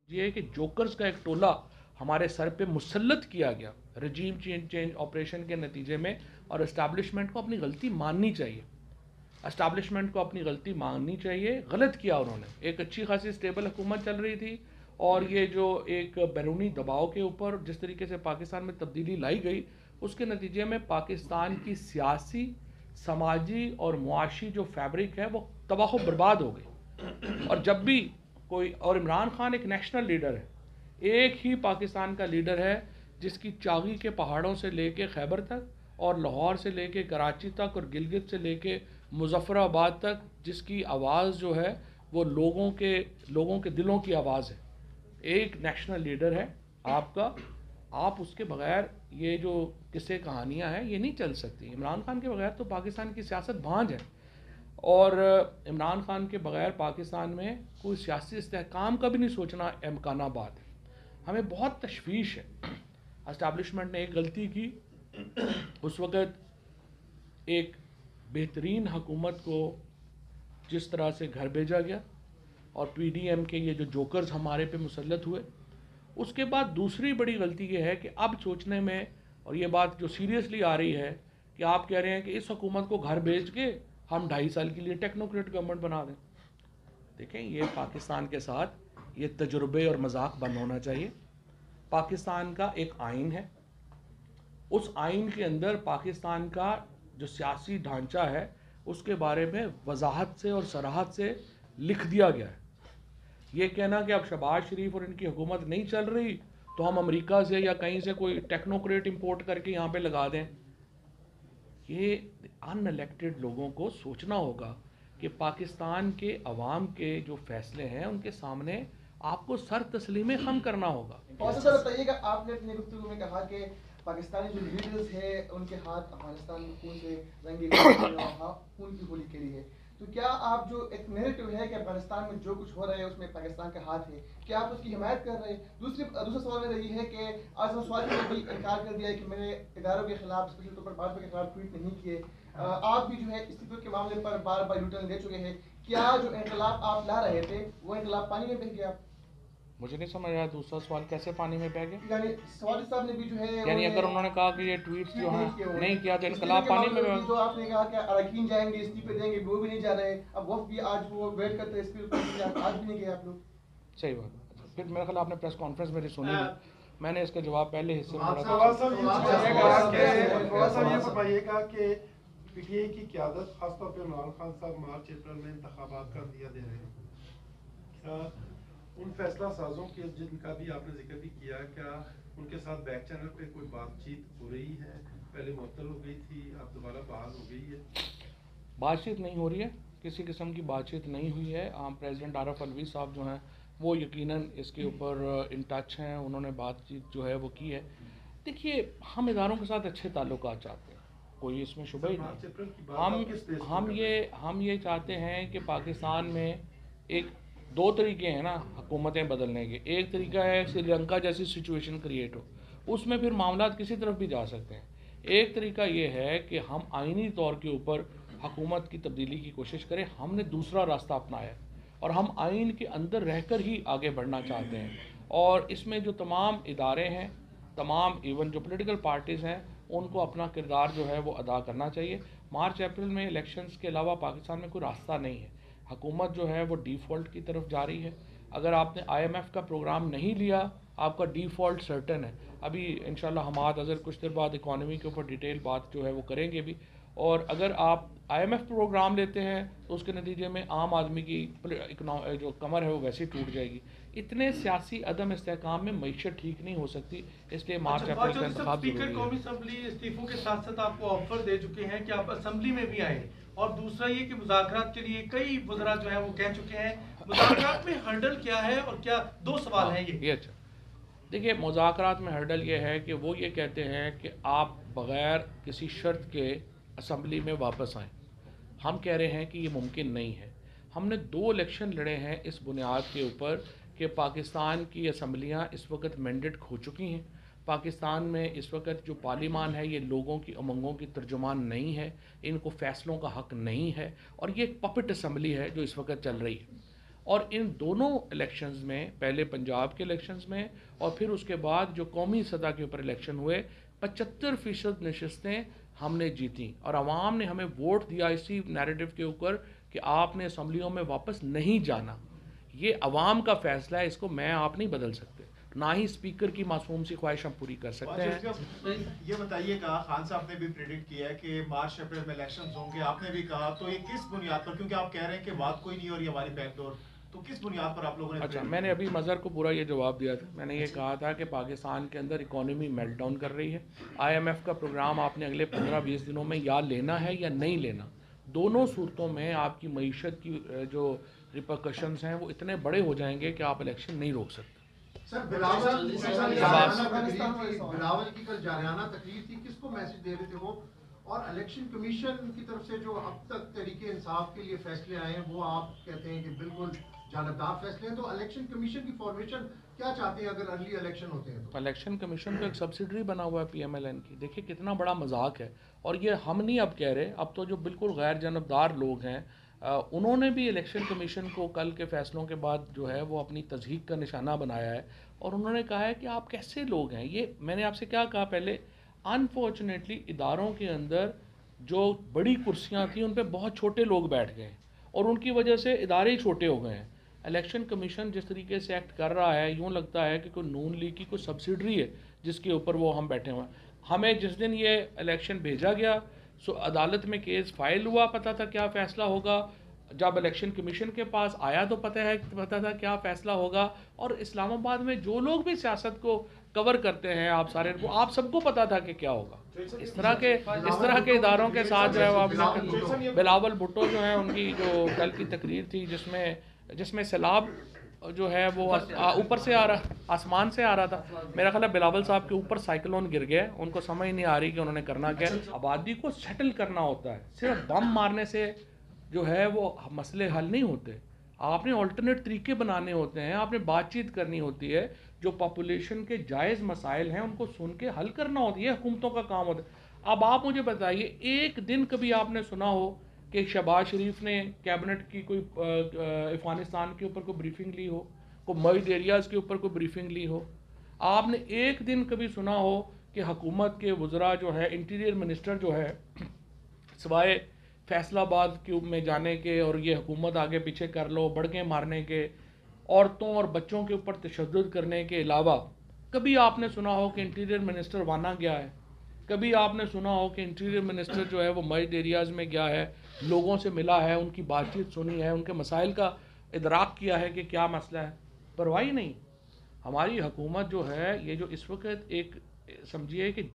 ये कि जोकर्स का एक टोला हमारे सर पे मुसल्लत किया गया रजीम चेंज ऑपरेशन के नतीजे में, और इस्टेब्लिशमेंट को अपनी गलती माननी चाहिए। इस्टेब्लिशमेंट को अपनी गलती माननी चाहिए। गलत किया उन्होंने। एक अच्छी खासी स्टेबल हुकूमत चल रही थी, और ये जो एक बैरूनी दबाव के ऊपर जिस तरीके से पाकिस्तान में तब्दीली लाई गई, उसके नतीजे में पाकिस्तान की सियासी, समाजी और मुआशी जो फैब्रिक है वो तबाह बर्बाद हो गई। और जब भी कोई, और इमरान खान एक नेशनल लीडर है, एक ही पाकिस्तान का लीडर है जिसकी चागी के पहाड़ों से लेके खैबर तक, और लाहौर से लेके कराची तक, और गिलगित से लेके मुजफ्फराबाद तक, जिसकी आवाज़ जो है वो लोगों के दिलों की आवाज़ है। एक नेशनल लीडर है आपका। आप उसके बगैर ये जो किस्से कहानियाँ हैं ये नहीं चल सकती। इमरान खान के बगैर तो पाकिस्तान की सियासत भांज है, और इमरान खान के बगैर पाकिस्तान में कोई सियासी इस्तेहकाम का भी नहीं सोचना इम्कानाबाद है। हमें बहुत तशवीश है। एस्टैब्लिशमेंट ने एक गलती की, उस वक़्त एक बेहतरीन हुकूमत को जिस तरह से घर भेजा गया, और पीडीएम के ये जो जोकर्स हमारे पे मुसल्लत हुए, उसके बाद दूसरी बड़ी गलती ये है कि अब सोचने में, और ये बात जो सीरियसली आ रही है कि आप कह रहे हैं कि इस हुकूमत को घर भेज के हम 2.5 साल के लिए टेक्नोक्रेट गवर्नमेंट बना दें। देखें, ये पाकिस्तान के साथ ये तजुर्बे और मजाक बंद होना चाहिए। पाकिस्तान का एक आइन है, उस आइन के अंदर पाकिस्तान का जो सियासी ढांचा है उसके बारे में वजाहत से और सराहत से लिख दिया गया है। ये कहना कि अब शहबाज शरीफ और इनकी हुकूमत नहीं चल रही तो हम अमेरिका से या कहीं से कोई टेक्नोक्रेट इंपोर्ट करके यहाँ पे लगा दें, ये अनइलेक्टेड लोगों को सोचना होगा कि पाकिस्तान के अवाम के जो फैसले हैं उनके सामने आपको सर तस्लीम खम करना होगा। और सर बताइएगा, आपने अपनी गुफ्तगू में कहा कि पाकिस्तानी जो लीडर्स हैं उनके हाथ अफगानिस्तान में खून से रंगे खून की होली खेली है, तो क्या आप जो एक नैरेटिव है कि अफगानिस्तान में जो कुछ हो रहा है उसमें पाकिस्तान का हाथ है, क्या आप उसकी हिमायत कर रहे हैं? दूसरा सवाल मेरा ये है कि आजम स्वाति ने भी इनकार कर दिया है कि मैंने इदारों के खिलाफ, स्पेशल तौर पर भाजपा के खिलाफ ट्वीट नहीं किए। आप भी जो है इस्तीफे के मामले पर बार बार यूटर्न ले चुके हैं। क्या जो इनकलाब आप ला रहे थे वो इनकलाब पानी में बह गया? मुझे नहीं समझ आया दूसरा सवाल कैसे पानी में बह गया। यानी स्वाति साहब ने भी जो है, यानी अगर उन्होंने कहा कि ये ट्वीट्स जो हैं नहीं किया तो इनकलाब पानी में बह जो आपने कहा कि अरकान जाएंगे इस्तीफे देंगे, वो भी नहीं जा रहे। अब वक्त भी आज वो वेट करते हैं इस्तीफे पर, आज भी नहीं गए आप लोग। सही बात। फिर मेरे ख्याल आपने प्रेस कॉन्फ्रेंस मेरी सुनी नहीं, मैंने इसका जवाब पहले हिस्से में बताइएगा कि पीटीआई की क़यादत खासतौर पर इमरान खान साहब मार्च अप्रैल में इंतखाबात का दिया दे रहे हैं, क्या उन फैसला साजों के जिनका भी आपने जिक्र भी किया, क्या उनके साथ बैक चैनल पे कोई बातचीत हो रही है? पहले मुअत्तल हो गई थी, अब दोबारा बहाल हो गई है? बातचीत नहीं हो रही है, किसी किस्म की बातचीत नहीं हुई है। प्रेसिडेंट आरिफ अलवी साहब जो हैं वो यकीनन इसके ऊपर इन टच हैं, उन्होंने बातचीत जो है वो की है। देखिए, हम इदारों के साथ अच्छे ताल्लुकात चाहते हैं, कोई इसमें शुबह ही नहीं। हम ये चाहते हैं कि पाकिस्तान में एक दो तरीके हैं ना हुकूमतें बदलने के। एक तरीका है श्रीलंका जैसी सिचुएशन क्रिएट हो, उसमें फिर मामला किसी तरफ भी जा सकते हैं। एक तरीका ये है कि हम आइनी तौर के ऊपर हुकूमत की तब्दीली की कोशिश करें। हमने दूसरा रास्ता अपनाया और हम आइन के अंदर रहकर ही आगे बढ़ना चाहते हैं, और इसमें जो तमाम इदारे हैं, तमाम इवन जो पॉलिटिकल पार्टीज़ हैं, उनको अपना किरदार जो है वो अदा करना चाहिए। मार्च अप्रैल में इलेक्शंस के अलावा पाकिस्तान में कोई रास्ता नहीं है। हुकूमत जो है वो डिफ़ॉल्ट की तरफ जा रही है। अगर आपने IMF का प्रोग्राम नहीं लिया, आपका डिफ़ॉल्ट सर्टन है। अभी इंशाल्लाह हमाद अगर कुछ देर बाद इकॉनमी के ऊपर डिटेल बात जो है वो करेंगे भी, और अगर आप IMF प्रोग्राम लेते हैं तो उसके नतीजे में आम आदमी की जो कमर है वो वैसे ही टूट जाएगी। इतने सियासी अदम इस्तेहकाम में मईशत ठीक नहीं हो सकती, इसलिए मार्च अप्रैल का इंतखाब जरूरी है। कौमी असम्बली इस्तीफों के साथ साथ आपको ऑफर दे चुके हैं कि आप असम्बली में भी आए, और दूसरा ये कि मुज़ाकरात के लिए कई वज़रा जो है वो कह चुके हैं। मुज़ाकरात में हर्डल क्या है, और क्या दो सवाल हैं ये? अच्छा, देखिए, मुज़ाकरात में हर्डल ये है कि वो ये कहते हैं कि आप बग़ैर किसी शर्त के असम्बली में वापस आएँ। हम कह रहे हैं कि ये मुमकिन नहीं है। हमने 2 इलेक्शन लड़े हैं इस बुनियाद के ऊपर कि पाकिस्तान की असम्बलियाँ इस वक्त मैंडेट खो चुकी हैं। पाकिस्तान में इस वक्त जो पार्लिमान है ये लोगों की उमंगों की तर्जुमान नहीं है, इनको फ़ैसलों का हक़ नहीं है, और ये एक पपेट असम्बली है जो इस वक्त चल रही है। और इन दोनों इलेक्शंस में, पहले पंजाब के इलेक्शंस में और फिर उसके बाद जो कौमी सतह के ऊपर इलेक्शन हुए, 75% नशस्तें हमने जीती और आवाम ने हमें वोट दिया इसी नैरेटिव के ऊपर कि आपने असम्बलियों में वापस नहीं जाना। ये अवाम का फैसला है, इसको मैं आप नहीं बदल सकते, ना ही स्पीकर की मासूम सी ख्वाहिश हम पूरी कर सकते हैं। ये बताइएगा, खान साहब ने भी प्रेडिक्ट किया है कि मार्च अप्रैल में इलेक्शंस होंगे, आपने भी कहा, तो ये किस बुनियाद पर, क्योंकि आप कह रहे हैं कि बात कोई नहीं हो रही हमारी बैकडोर, तो किस बुनियाद पर आप लोगों ने? अच्छा, मैंने अभी मज़हर को पूरा ये जवाब दिया था। मैंने ये कहा था कि पाकिस्तान के अंदर इकॉनमी मेल्टडाउन कर रही है। IMF का प्रोग्राम आपने अगले 15-20 दिनों में या लेना है या नहीं लेना। दोनों सूरतों में आपकी मईशत की जो रिपरकशंस हैं वो इतने बड़े हो जाएंगे कि आप इलेक्शन नहीं रोक सकते। सर, बिलावल की कल जारियाना तकरीर थी, किसको मैसेज दे रहे थे वो? और इलेक्शन कमीशन की तरफ से जो अब तक तरीके इंसाफ के लिए फैसले आए हैं, वो आप कहते हैं कि बिल्कुल जानबदार फैसले हैं, तो इलेक्शन कमीशन की फॉर्मेशन क्या चाहते हैं अगर अर्ली इलेक्शन होते हैं तो? इलेक्शन कमीशन तो एक सब्सिडरी बना हुआ है PMLN की। देखिए कितना बड़ा मजाक है, और ये हम नहीं अब कह रहे, अब तो जो बिल्कुल गैर जानबदार लोग हैं उन्होंने भी इलेक्शन कमीशन को कल के फैसलों के बाद जो है वो अपनी तज़हीक का निशाना बनाया है, और उन्होंने कहा है कि आप कैसे लोग हैं ये। मैंने आपसे क्या कहा पहले, अनफॉर्चुनेटली इदारों के अंदर जो बड़ी कुर्सियां थी उन पे बहुत छोटे लोग बैठ गए और उनकी वजह से इदारे ही छोटे हो गए हैं। इलेक्शन कमीशन जिस तरीके से एक्ट कर रहा है, यूँ लगता है कि कोई नून लीग की कोई सब्सिडरी है जिसके ऊपर वो हम बैठे हुए हैं। हमें जिस दिन ये इलेक्शन भेजा गया सो अदालत में केस फाइल हुआ, पता था क्या फ़ैसला होगा। जब इलेक्शन कमीशन के पास आया तो पता था क्या फ़ैसला होगा। और इस्लामाबाद में जो लोग भी सियासत को कवर करते हैं, आप सारे वो आप सबको पता था कि क्या होगा। इस तरह के इदारों के साथ जो है वो आपने बिलावल भुट्टो जो है उनकी जो कल की तकरीर थी जिसमें सैलाब जो है वो ऊपर से आ रहा, आसमान से आ रहा था। मेरा ख्याल है बिलावल साहब के ऊपर साइक्लोन गिर गया, उनको समझ नहीं आ रही कि उन्होंने करना क्या। आबादी को सेटल करना होता है, सिर्फ बम मारने से जो है वो मसले हल नहीं होते। आपने ऑल्टरनेट तरीके बनाने होते हैं, आपने बातचीत करनी होती है, जो पॉपुलेशन के जायज़ मसाइल हैं उनको सुन के हल करना होता है, ये हुकूमतों का काम होता है। अब आप मुझे बताइए, एक दिन कभी आपने सुना हो कि शहबाज शरीफ ने कैबिनेट की कोई अफ़गानिस्तान के ऊपर कोई ब्रीफिंग ली हो, कोई मर्ज एरियाज़ के ऊपर कोई ब्रीफिंग ली हो? आपने एक दिन कभी सुना हो कि हुकूमत के वज़रा जो है, इंटीरियर मिनिस्टर जो है, सिवाय फैसलाबाद के में जाने के और ये हुकूमत आगे पीछे कर लो, बड़के मारने के, औरतों और बच्चों के ऊपर तशद्दुद करने के अलावा, कभी आपने सुना हो कि इंटीरियर मिनिस्टर वाना गया है? कभी आपने सुना हो कि इंटीरियर मिनिस्टर जो है वो मर्ज एरियाज़ में गया है, लोगों से मिला है, उनकी बातचीत सुनी है, उनके मसाइल का इदराक किया है कि क्या मसला है? परवाही नहीं। हमारी हुकूमत जो है, ये जो इस वक्त एक समझिए कि